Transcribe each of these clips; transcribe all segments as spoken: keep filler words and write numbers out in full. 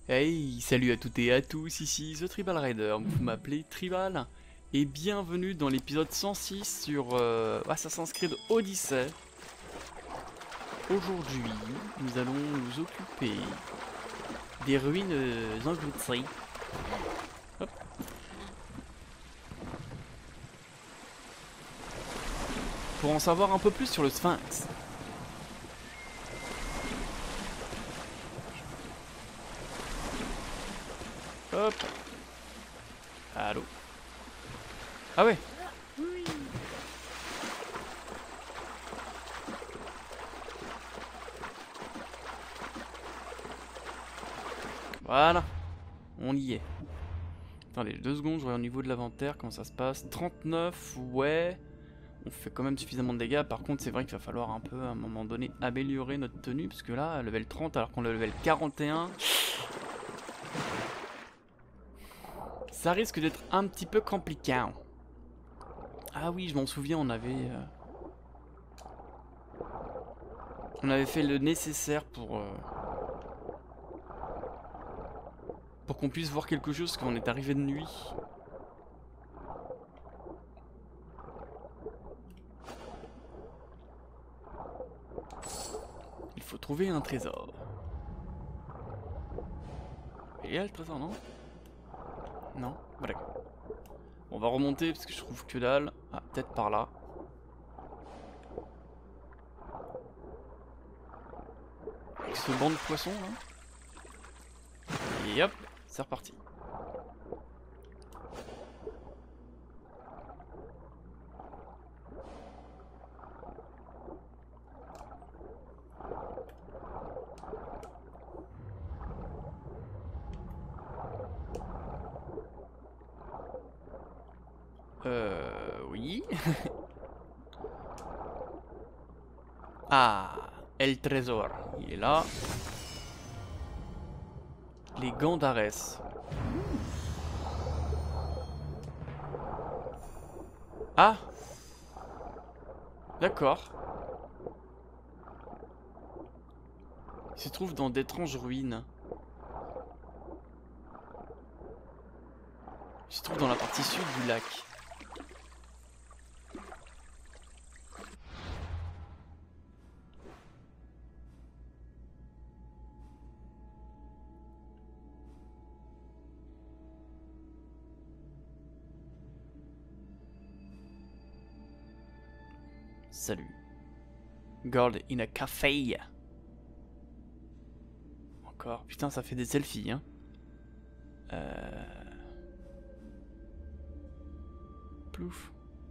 Hey, salut à toutes et à tous, ici The Tribal Rider, vous m'appelez Tribal, et bienvenue dans l'épisode cent six sur euh, Assassin's Creed Odyssey. Aujourd'hui, nous allons nous occuper des ruines euh, englouties. Hop. Pour en savoir un peu plus sur le Sphinx. Hop. Allô. Ah ouais. Voilà. On y est. Attendez, deux secondes, je regarde au niveau de l'inventaire, comment ça se passe. trente-neuf, ouais. On fait quand même suffisamment de dégâts. Par contre, c'est vrai qu'il va falloir un peu, à un moment donné, améliorer notre tenue. Parce que là, level trente, alors qu'on est level quarante et un... Ça risque d'être un petit peu compliqué. Ah oui, je m'en souviens, on avait... Euh... On avait fait le nécessaire pour... Euh... Pour qu'on puisse voir quelque chose, quand on est arrivé de nuit. Il faut trouver un trésor. Il y a le trésor, non? Non? Bah d'accord. On va remonter parce que je trouve que dalle. Ah, peut-être par là. Avec ce banc de poissons là. Et hop, c'est reparti. Euh... Oui. Ah, El Trésor. Il est là. Les gants d'Arès. Ah, d'accord. Il se trouve dans d'étranges ruines. Il se trouve dans la partie sud du lac. Salut. Girl in a café. Encore. Putain, ça fait des selfies, hein. Euh... Plouf.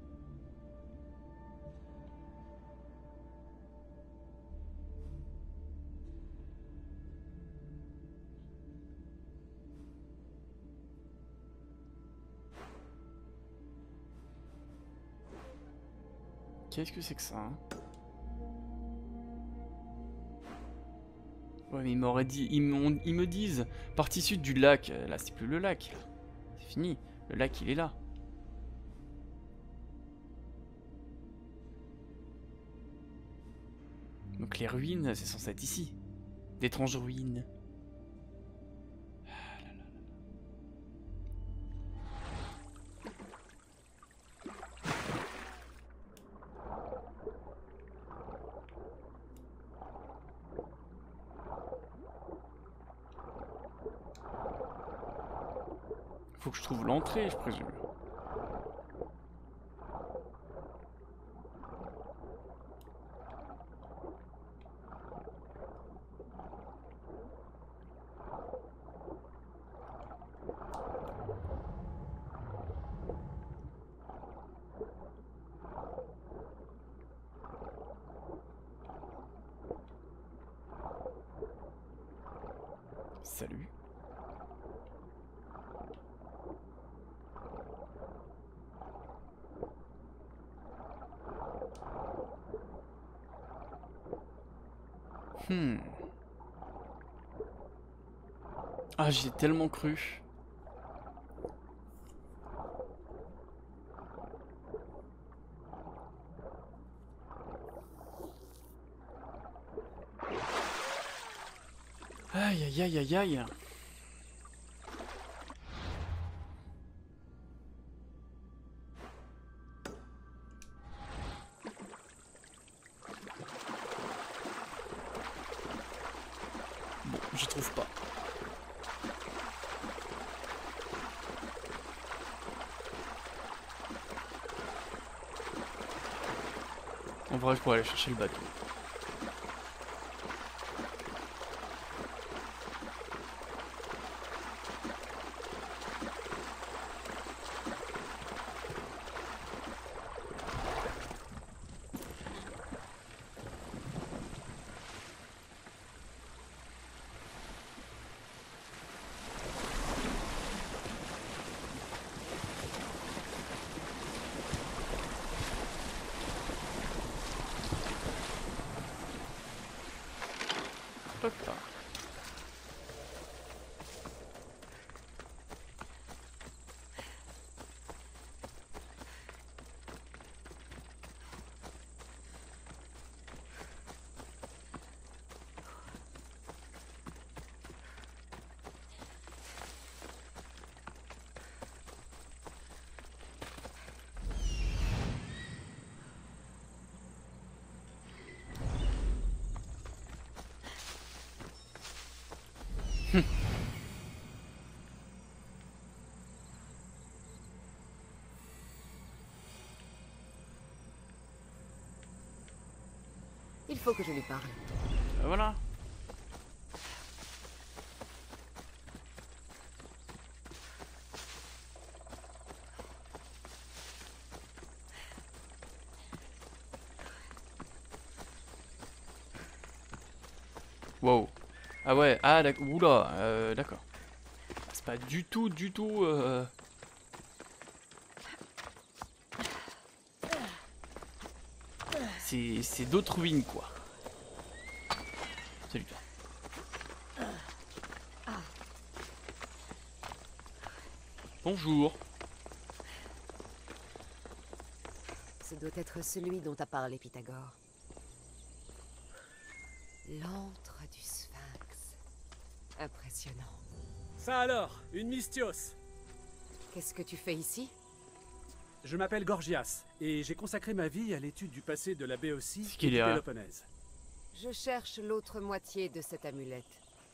Qu'est-ce que c'est que ça, hein? Ouais, mais ils m'auraient dit, ils, ils me disent, partie sud du lac. Là, c'est plus le lac. C'est fini. Le lac, il est là. Donc les ruines, c'est censé être ici. D'étranges ruines. Ah là là. Faut que je trouve l'entrée, je présume. Salut. Hmm. Ah, j'ai tellement cru. Aïe aïe aïe aïe aïe. En vrai, je pourrais aller chercher le bateau. Hop là. Il faut que je lui parle. Ben voilà. Wow. Ah ouais, ah d'accord. Oula, euh, d'accord. C'est pas du tout, du tout. Euh... C'est c'est d'autres ruines quoi. Salut toi. Bonjour. Ce doit être celui dont a parlé Pythagore. L'antre du Sphinx. Impressionnant. Ça alors, une mystios. Qu'est-ce que tu fais ici? Je m'appelle Gorgias, et j'ai consacré ma vie à l'étude du passé de la Béotie C'est et qu'il du est là. Péloponnèse. Je cherche l'autre moitié de cette amulette.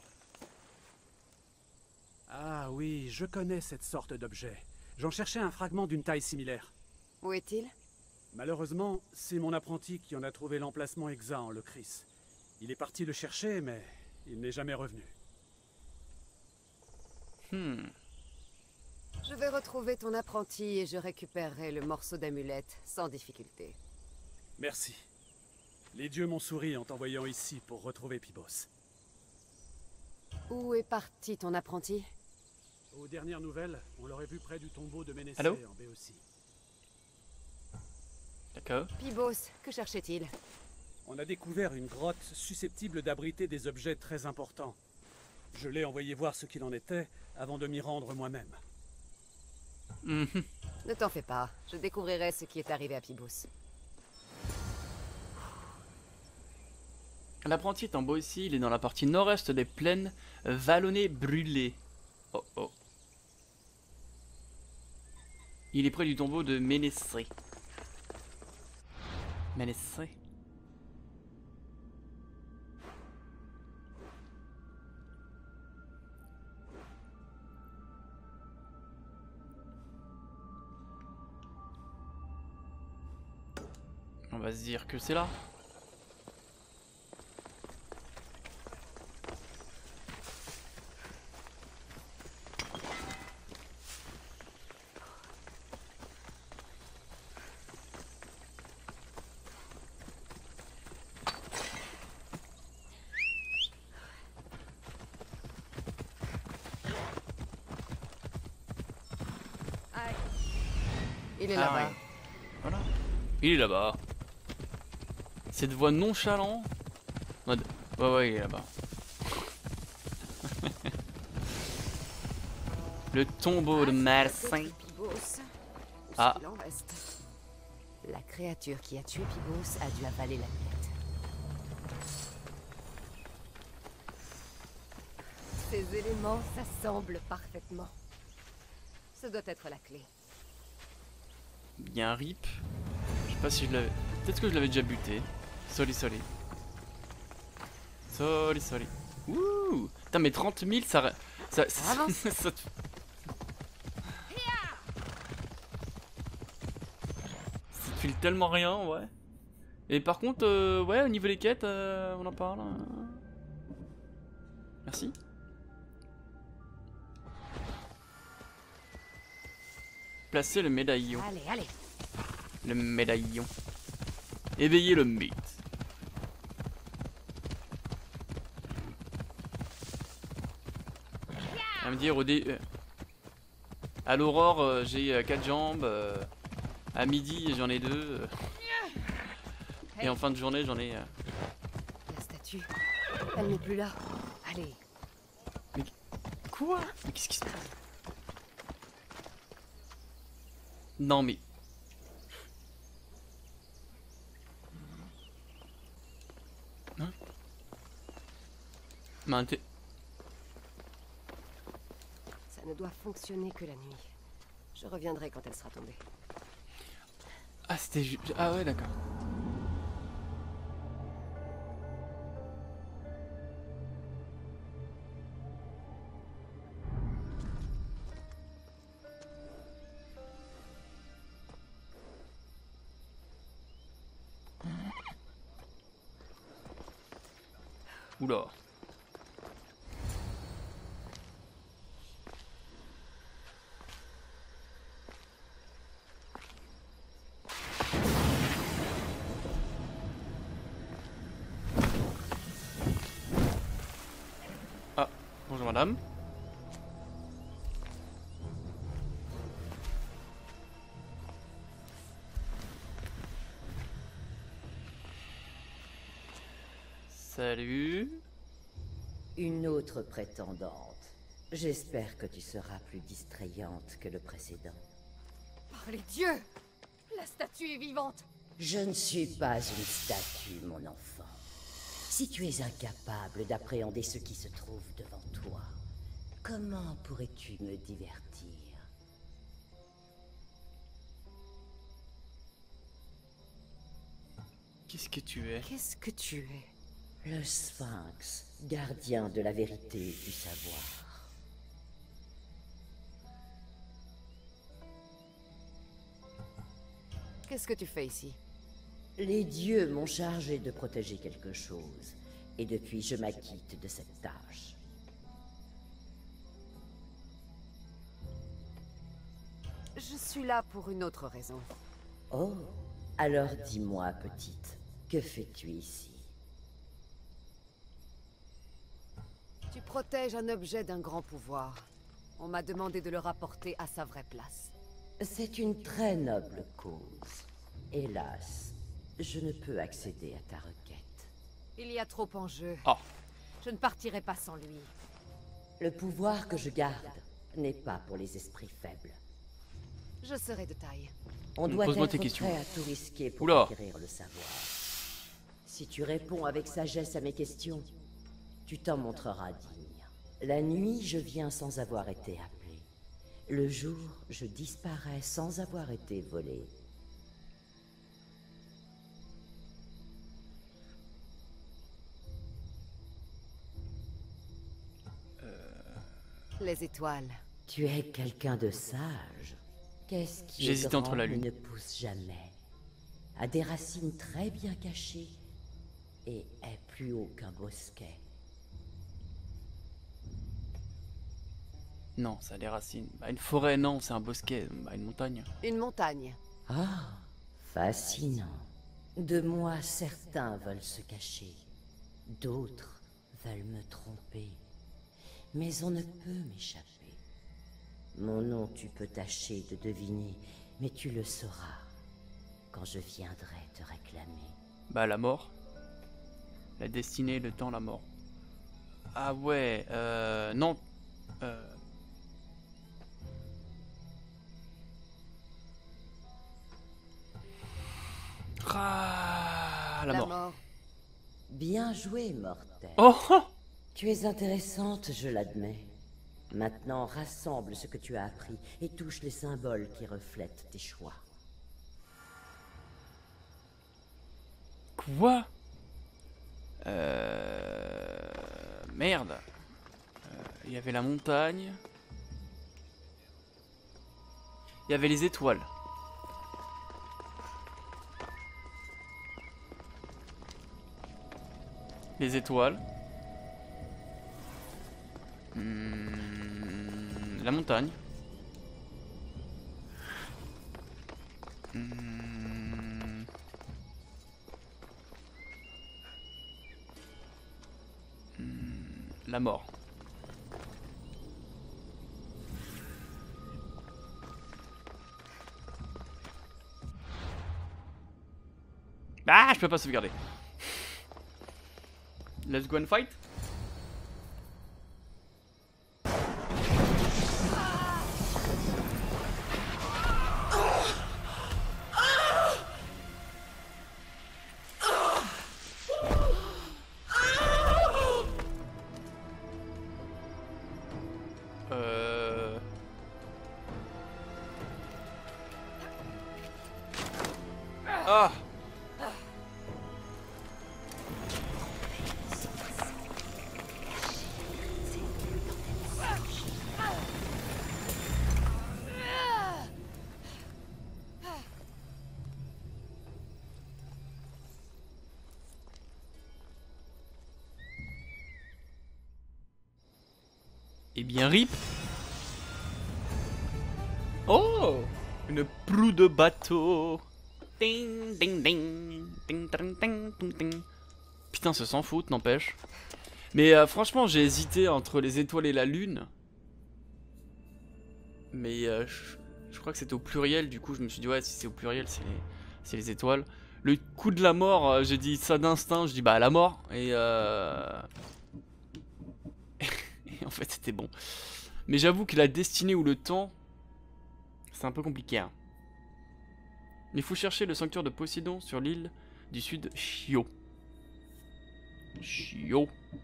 Ah oui, je connais cette sorte d'objet. J'en cherchais un fragment d'une taille similaire. Où est-il? Malheureusement, c'est mon apprenti qui en a trouvé l'emplacement exact en le Chris. Il est parti le chercher, mais il n'est jamais revenu. Hmm. Je vais retrouver ton apprenti et je récupérerai le morceau d'amulette sans difficulté. Merci. Les dieux m'ont souri en t'envoyant ici pour retrouver Pibos. Où est parti ton apprenti? Aux dernières nouvelles, on l'aurait vu près du tombeau de Ménécée Allô en Béotie. D'accord. Pibos, que cherchait-il? On a découvert une grotte susceptible d'abriter des objets très importants. Je l'ai envoyé voir ce qu'il en était avant de m'y rendre moi-même. Mhm. Ne t'en fais pas, je découvrirai ce qui est arrivé à Pibos. L'apprenti est en Boétie, il est dans la partie nord-est des plaines vallonnées brûlées. Oh oh. Il est près du tombeau de Ménécée. Ménécée. On va se dire que c'est là. Il est Ah là-bas. ouais. Voilà. Il est là-bas. Cette voix nonchalante. Mode. Ouais ouais il est là-bas. Le tombeau de Marsin. Pibos. Ah. Il en reste. La créature qui a tué Pibos a dû avaler l'amulette. Ces éléments s'assemblent parfaitement. Ce doit être la clé. Il y a un rip. Je sais pas si je l'avais. Peut-être que je l'avais déjà buté. Soli soli. Soli soli. Ouh. Putain mais trente mille ça. Ça, ça, Avance. ça te... ça te file tellement rien ouais. Et par contre, euh, ouais, au niveau des quêtes, euh, on en parle. hein. Merci. Placez le médaillon. Allez, allez. Le médaillon. Éveillez le mythe. À me dire au dé... euh, à l'aurore, euh, j'ai euh, quatre jambes. euh, à midi, j'en ai deux. euh, et en fin de journée, j'en ai... euh, La statue, elle n'est plus là. Allez. Quoi? Mais qu'est-ce qui se passe? Non mais... Hein? Mais t'es- Ça ne doit fonctionner que la nuit. Je reviendrai quand elle sera tombée. Ah c'était ju- Ah ouais d'accord. Oula. Ah, bonjour madame. Salut. Une autre prétendante. J'espère que tu seras plus distrayante que le précédent. Par les dieux! La statue est vivante! Je ne suis pas une statue, mon enfant. Si tu es incapable d'appréhender ce qui se trouve devant toi, comment pourrais-tu me divertir? Qu'est-ce que tu es? Qu'est-ce que tu es? Le Sphinx, gardien de la vérité et du savoir. Qu'est-ce que tu fais ici? Les dieux m'ont chargé de protéger quelque chose, et depuis je m'acquitte de cette tâche. Je suis là pour une autre raison. Oh, alors dis-moi, petite, que fais-tu ici? Tu protèges un objet d'un grand pouvoir. On m'a demandé de le rapporter à sa vraie place. C'est une très noble cause. Hélas, je ne peux accéder à ta requête. Il y a trop en jeu. Oh. Je ne partirai pas sans lui. Le pouvoir que je garde n'est pas pour les esprits faibles. Je serai de taille. On doit Pose-moi être tes questions. prêt à tout risquer pour Oula. acquérir le savoir. Si tu réponds avec sagesse à mes questions, tu t'en montreras digne. La nuit, je viens sans avoir été appelé. Le jour, je disparais sans avoir été volé. Les étoiles. Tu es quelqu'un de sage. Qu'est-ce qui est J'hésite entre grand la et lune. ne pousse jamais, a des racines très bien cachées et est plus haut qu'un bosquet. Non, ça a des racines. Bah, une forêt, non, c'est un bosquet. Bah, une montagne. Une montagne. Ah, fascinant. De moi, certains veulent se cacher, d'autres veulent me tromper. Mais on ne peut m'échapper. Mon nom, tu peux tâcher de deviner, mais tu le sauras quand je viendrai te réclamer. Bah, la mort. La destinée, le temps, la mort. Ah ouais, euh... Non. Euh... Ah, la, mort. Bien joué, mortel. Oh, oh. Tu es intéressante, je l'admets. Maintenant, rassemble ce que tu as appris et touche les symboles qui reflètent tes choix. Quoi? Euh... Merde. Euh, Il y avait la montagne. Il y avait les étoiles. Les étoiles. Hmm, la montagne. Hmm. Hmm, la mort. Ah, je peux pas sauvegarder. Let's go and fight. Euh... Ah. Eh bien, rip. Oh, une proue de bateau. Ding, ding, ding. Ding, ding, ding, ding, ding. Putain, ça s'en fout, n'empêche. Mais euh, franchement, j'ai hésité entre les étoiles et la lune. Mais euh, je, je crois que c'était au pluriel, du coup, je me suis dit, ouais, si c'est au pluriel, c'est les, les étoiles. Le coup de la mort, euh, j'ai dit ça d'instinct, je dis bah la mort. Et euh... en fait c'était bon. Mais j'avoue que la destinée ou le temps, c'est un peu compliqué. Hein. Il faut chercher le sanctuaire de Poséidon sur l'île du sud Chio. Chio.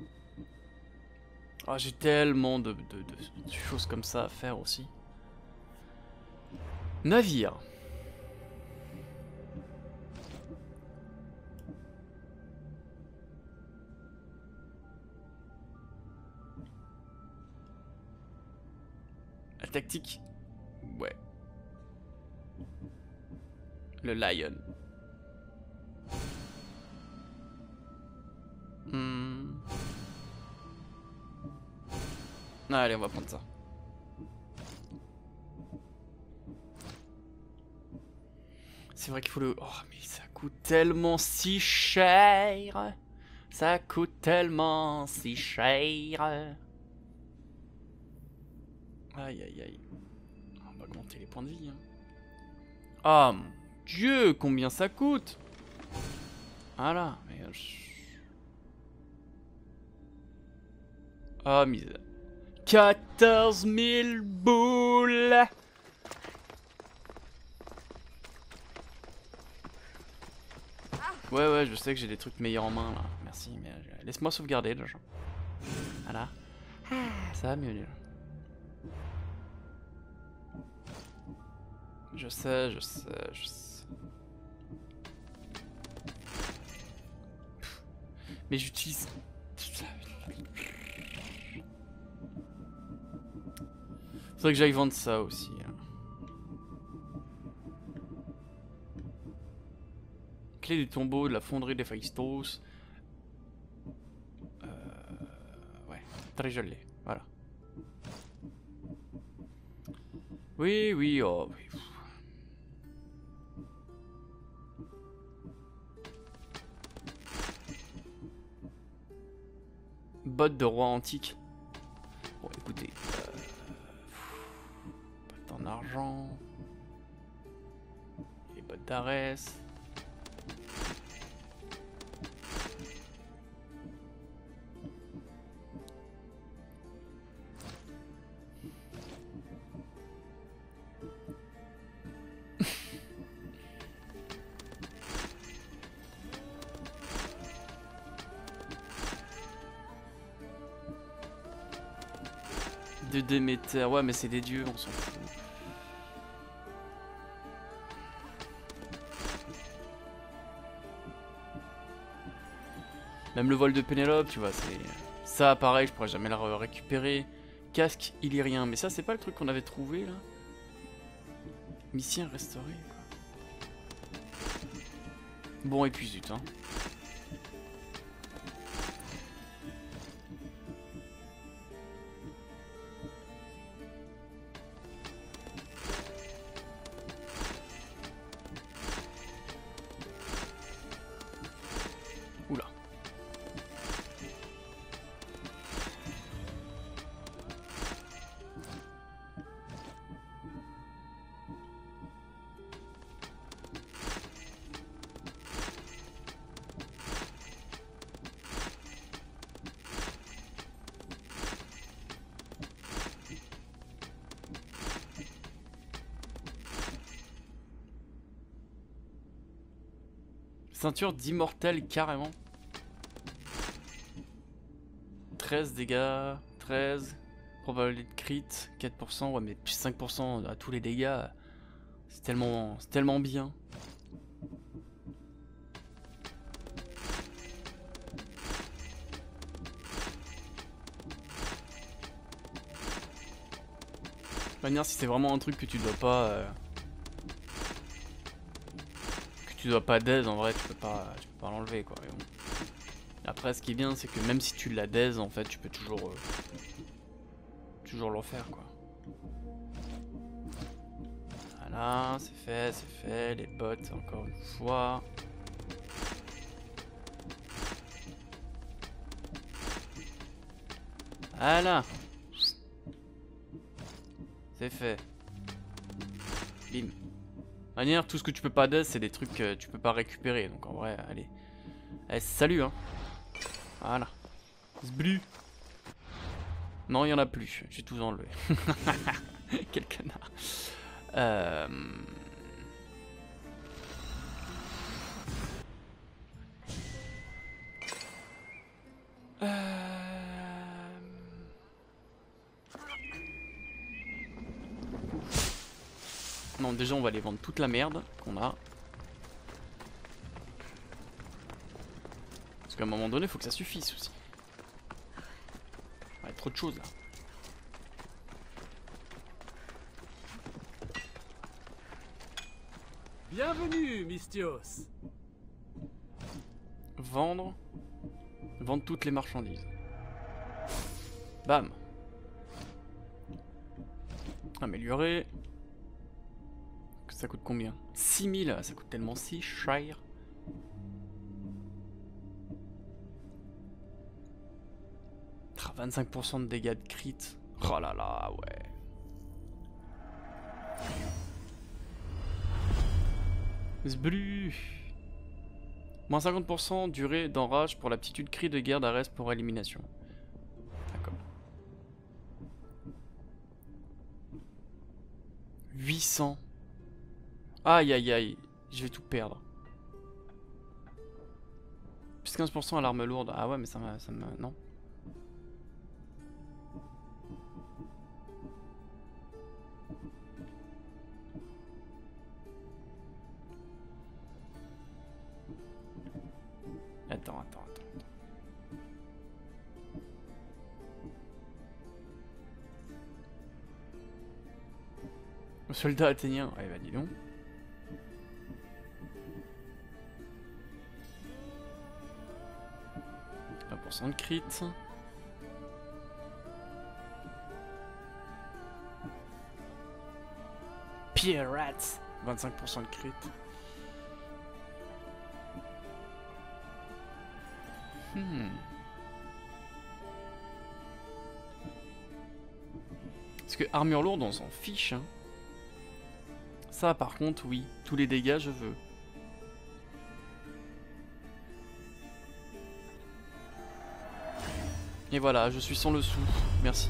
Ah, j'ai tellement de, de, de, de choses comme ça à faire aussi. Navire. La tactique. Ouais. Le Lion. Hmm. Allez, on va prendre ça. C'est vrai qu'il faut le... Oh, mais ça coûte tellement si cher. Ça coûte tellement si cher. Aïe, aïe, aïe. On va augmenter les points de vie. Hein. Oh mon Dieu, combien ça coûte. Voilà. Mais... Ah, oh, misère. quatorze mille boules. Ouais, ouais, je sais que j'ai des trucs meilleurs en main, là. Merci, mais euh, laisse-moi sauvegarder, là. Voilà. Ça va mieux, là. Je sais, je sais, je sais. Mais j'utilise... Faudrait que j'aille vendre ça aussi. Hein. Clé du tombeau de la fonderie des Phaistos. Euh... Ouais, très joli. Voilà. Oui, oui, oh oui. Botte de roi antique. Bon, écoutez. Euh... Botte en argent. Les bottes d'Arès. De Déméter, ouais mais c'est des dieux, on s'en fout. Même le vol de Pénélope, tu vois, c'est... Ça pareil, je pourrais jamais le récupérer. Casque illyrien, mais ça c'est pas le truc qu'on avait trouvé là. Mission restauré quoi. Bon et puis zut hein. Ceinture d'immortel carrément. treize dégâts, treize. Probabilité de crit, quatre pour cent, ouais mais plus cinq pour cent à tous les dégâts. C'est tellement, c'est tellement bien. De manière, si c'est vraiment un truc que tu dois pas... Euh, que tu dois pas daze, en vrai, tu peux pas, tu peux pas l'enlever, quoi. Mais bon. Après, ce qui est bien, c'est que même si tu la daze, en fait, tu peux toujours... Euh, toujours le refaire, quoi. Voilà, c'est fait, c'est fait. Les bottes, encore une fois. Voilà. C'est fait. Bim. De manière, tout ce que tu peux pas daze, c'est des trucs que tu peux pas récupérer. Donc en vrai, allez. Allez, salut, hein. Voilà. Zblu. Non, il y en a plus. J'ai tout enlevé. Quel canard. Euh... Euh... Non, déjà on va aller vendre toute la merde qu'on a. Parce qu'à un moment donné, il faut que ça suffise aussi. Il y a trop de choses là. Bienvenue, Mystios. Vendre. Vendre toutes les marchandises. Bam. Améliorer. Ça coûte combien? six mille, ça coûte tellement si cher. Ah, vingt-cinq pour cent de dégâts de crit. Oh là là, ouais. Zblu. Moins cinquante pour cent durée d'enrage pour l'aptitude cri de guerre d'Arès pour élimination. D'accord. huit cents. Aïe aïe aïe, je vais tout perdre. Plus quinze pour cent à l'arme lourde. Ah ouais, mais ça me... Ça me non. Attends, attends, attends. Le soldat athénien. Ouais, bah dis donc. vingt pour cent de crit. Pirates. vingt-cinq pour cent de crit. Hmm. Parce que armure lourde, on s'en fiche. Hein. Ça, par contre, oui. Tous les dégâts, je veux. Et voilà, je suis sans le sou. Merci.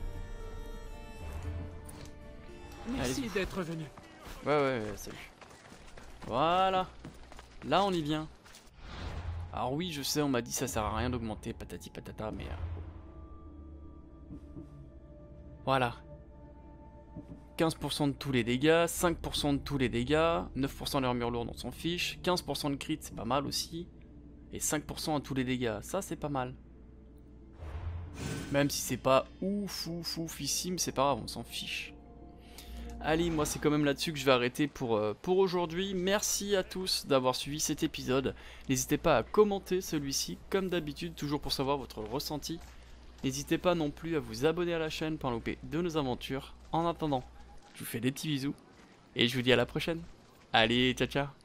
Merci d'être venu. Ouais, ouais, ouais, salut. Voilà. Là, on y vient. Alors oui, je sais, on m'a dit ça sert à rien d'augmenter, patati patata, mais... Euh... Voilà. quinze pour cent de tous les dégâts, cinq pour cent de tous les dégâts, neuf pour cent de l'armure lourde, on s'en fiche, quinze pour cent de crit, c'est pas mal aussi, et cinq pour cent à tous les dégâts, ça c'est pas mal. Même si c'est pas ouf, ouf, oufissime, c'est pas grave, on s'en fiche. Allez, moi c'est quand même là-dessus que je vais arrêter pour, euh, pour aujourd'hui. Merci à tous d'avoir suivi cet épisode. N'hésitez pas à commenter celui-ci, comme d'habitude, toujours pour savoir votre ressenti. N'hésitez pas non plus à vous abonner à la chaîne pour ne louper de nos aventures. En attendant, je vous fais des petits bisous, et je vous dis à la prochaine. Allez, ciao ciao.